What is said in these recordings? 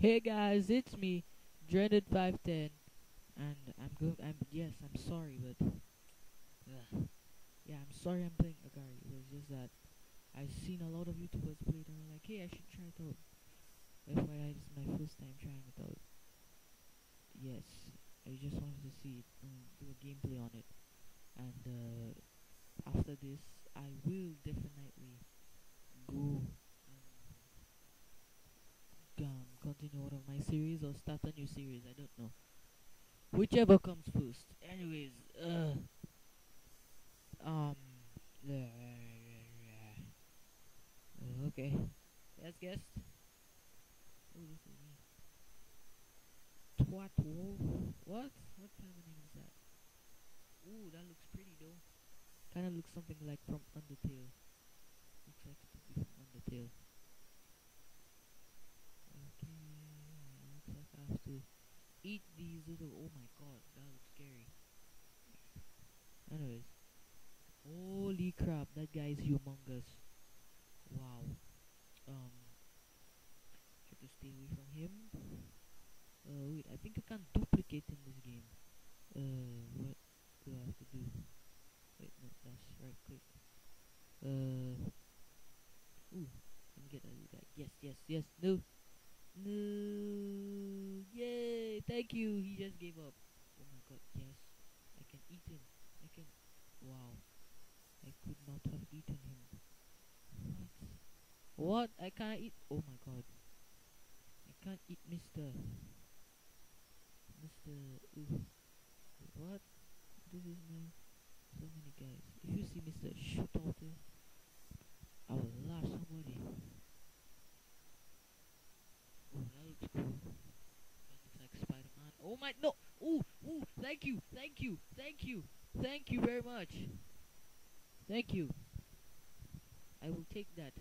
Hey guys, it's me, Dreaded 510, and I'm sorry, but yeah, I'm sorry I'm playing Agari. It was just that I've seen a lot of YouTubers play it, and I'm like, hey, I should try it out. FYI, this is my first time trying it out. Yes, I just wanted to see it and do a gameplay on it, and after this, I will definitely go and continue one of my series or start a new series. I don't know. Whichever comes first. Anyways, um, okay. Yes, guest. Oh, this is me. Twat wolf. What? What kind of name is that? Ooh, that looks pretty though. Kind of looks something like from Undertale. Looks like it could be from Undertale. Okay, looks like I have to eat these little. Oh my god, that looks scary. Anyways, holy crap, that guy is humongous. Wow. Um, have to stay away from him. Wait, I think I can duplicate in this game. What do I have to do? Wait, no, that's right click. Ooh, let me get that little guy. Yes, yes, yes, no. No, yay, thank you, he just gave up. Oh my god, yes, I can eat him. I can, wow, I could not have eaten him. What? I can't eat, oh my god. I can't eat ooh, what? This is my, so many guys. If you see Mr. Shoot out there, I will lash somebody. Oh, that looks cool. That looks like Spider-Man. Oh my, no! Ooh, ooh, thank you, thank you, thank you, thank you very much. Thank you. I will take that.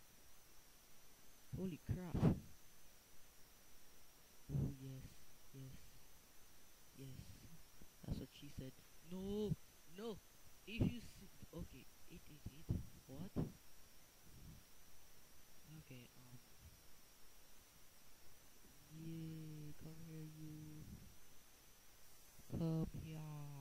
Holy crap. Oh, yes, yes, yes. That's what she said. No, no. If you see, okay, it. What? Okay, yay, come here, you. Come here.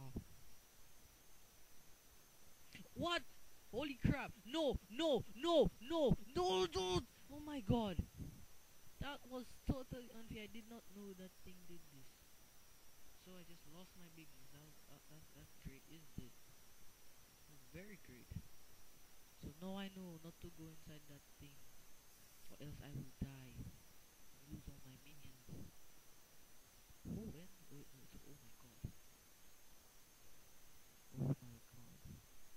What? Holy crap! No, no, no, no, no, dude! Oh my god! That was totally unfair. I did not know that thing did this. So I just lost my biggins. That's great, isn't it? That's very great. So now I know not to go inside that thing, or else I will die and lose all my minions. Oh, when? Wait, no, it's, oh my god. Oh my god.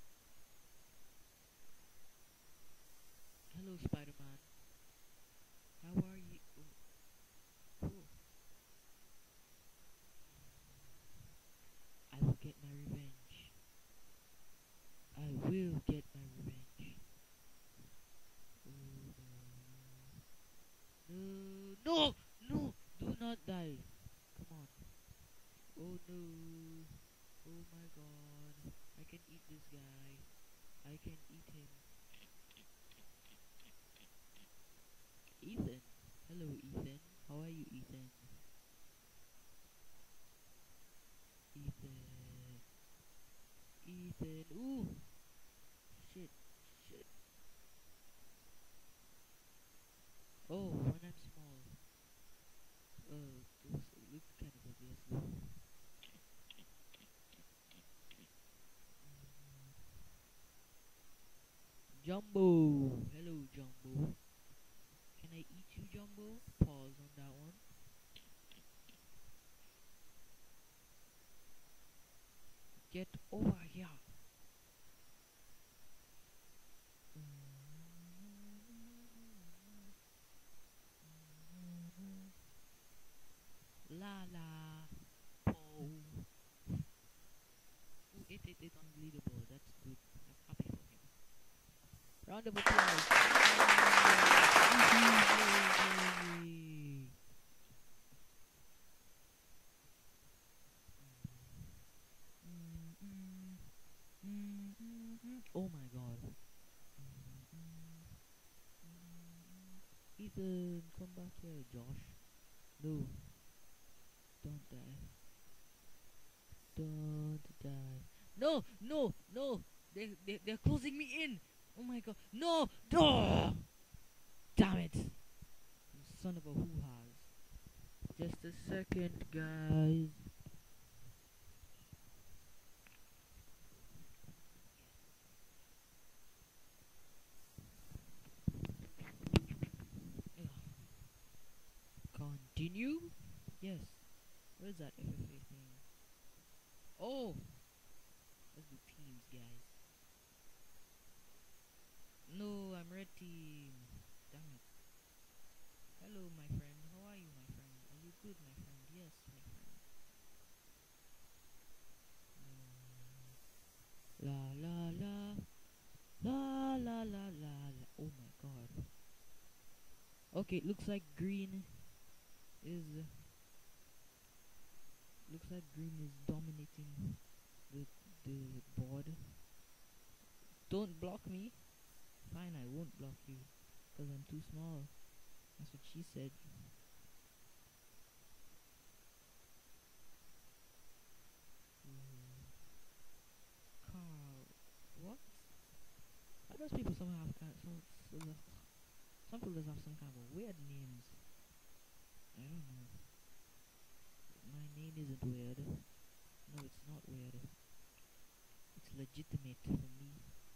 Hello, Spider-Man. How are you? Oh, cool. I will get my revenge. I will get my revenge. Oh no. No! No! Do not die. Come on. Oh no. Oh my god. I can eat this guy. I can eat him. Ethan. Hello, Ethan. How are you, Ethan? Ethan. Ethan. Ooh. Shit. Shit. Oh, when I'm small. It looked kind of obvious though. Jumbo. Hello, Jumbo. Can I eat you, Jumbo? Pause on that one. Get over here. La la. Oh. Ooh, it on the leaderboard. That's good. I'm happy for him. Round of applause. Yay. Oh my god. Ethan, come back here, Josh. No, don't die. Don't die. No, no, no. They're closing me in. Oh my god. No! Oh, damn it. You son of a hoo-has. Just a second, guys. Ugh. Continue? Yes. What is that FFA thing? Oh! Let's do teams, guys. No, I'm red team. Damn it. Hello, my friend. How are you, my friend? Are you good, my friend? Yes, my friend. La la la. La la la la la. Oh my god. Okay, looks like green is dominating the the board. Don't block me. Fine, I won't block you because I'm too small. That's what she said. Carl, what? Why does people somehow have kind of some people just have some kind of weird names? I don't know. My name isn't weird. No, it's not weird. It's legitimate for me.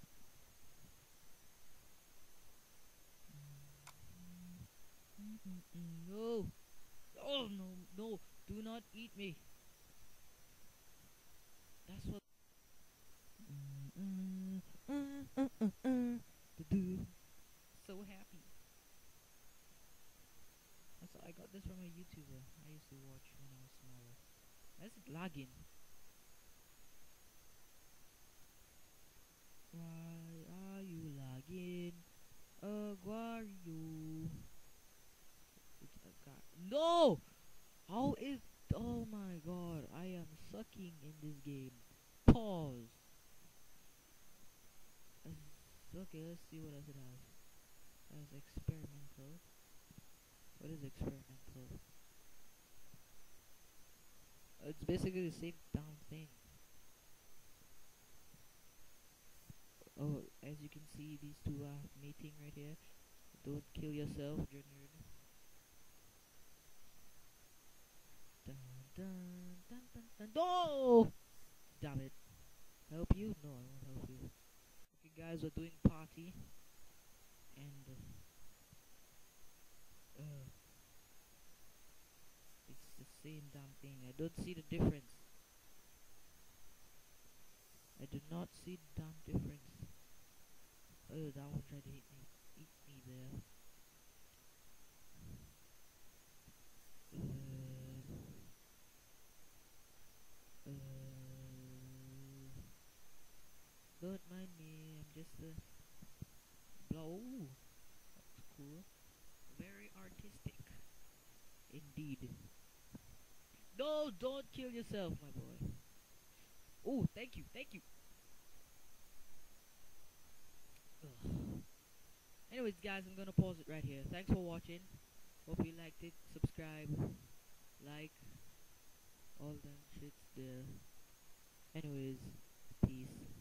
No! Oh no, no! Do not eat me! That's what. So happy. I got this from a YouTuber I used to watch when I was smaller. Why is it lagging? Why are you lagging? Aguario. It's a guy. No! How is. Oh my god, I am sucking in this game. Pause. Okay, let's see what else it has. It has experimental. What is experimental? It's basically the same damn thing. Oh, as you can see, these two are mating right here. Don't kill yourself, you're nerd. Dun dun dun dun dun. No! Damn it. Help you? No, I won't help you. Okay, guys, we're doing party. And, it's the same damn thing. I don't see the difference. I do not see the damn difference. Oh, that one tried to hit me. Eat me there. Uh, don't mind me. I'm just a blow. That's cool. Very artistic. Indeed. No, don't kill yourself, my boy. Oh, thank you, thank you. Ugh. Anyways, guys, I'm gonna pause it right here. Thanks for watching. Hope you liked it. Subscribe, like, all them shits there. Anyways, peace.